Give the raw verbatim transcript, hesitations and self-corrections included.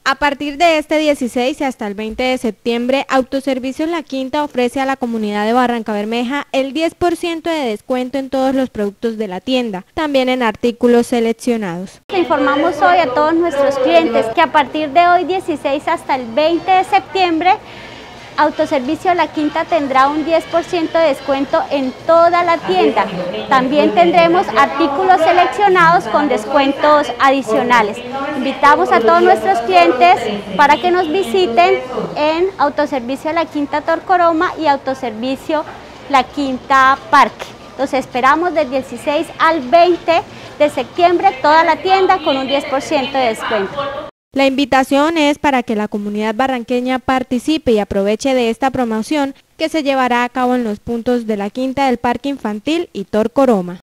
A partir de este dieciséis y hasta el veinte de septiembre, Autoservicios La Quinta ofrece a la comunidad de Barrancabermeja el diez por ciento de descuento en todos los productos de la tienda, también en artículos seleccionados. Le informamos hoy a todos nuestros clientes que a partir de hoy dieciséis hasta el veinte de septiembre, Autoservicio La Quinta tendrá un diez por ciento de descuento en toda la tienda. También tendremos artículos seleccionados con descuentos adicionales. Invitamos a todos nuestros clientes para que nos visiten en Autoservicio La Quinta Torcoroma y Autoservicio La Quinta Parque. Los esperamos del dieciséis al veinte de septiembre, toda la tienda con un diez por ciento de descuento. La invitación es para que la comunidad barranqueña participe y aproveche de esta promoción que se llevará a cabo en los puntos de La Quinta del Parque Infantil y Torcoroma.